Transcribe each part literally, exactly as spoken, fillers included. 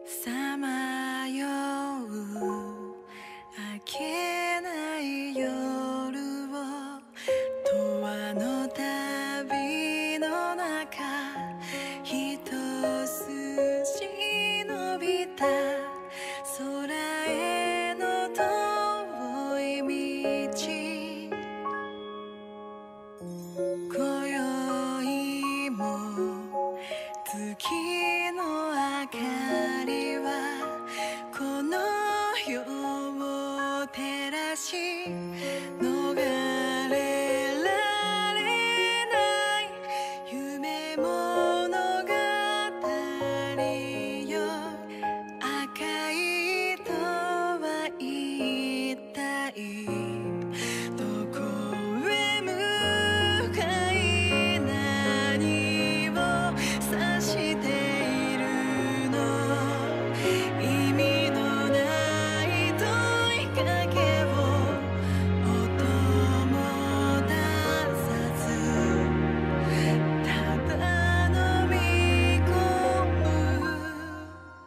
さまよう明けない夜を永遠の旅の中一筋伸びた空への遠い道今宵も月の明かりはこの世を照らし逃れられない夢物語よ赤い糸は一体どこへ向かい何を指しているの意味のない問いかけを音も出さずただ飲み込む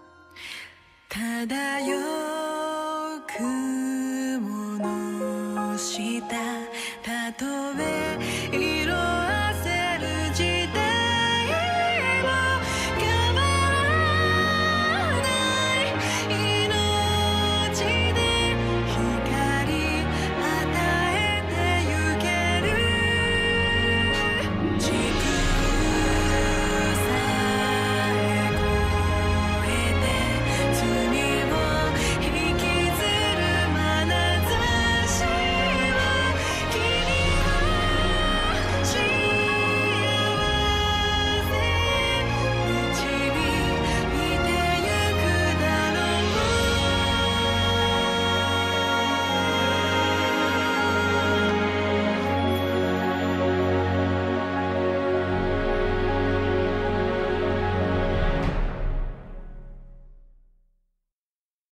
漂う雲の下たとえ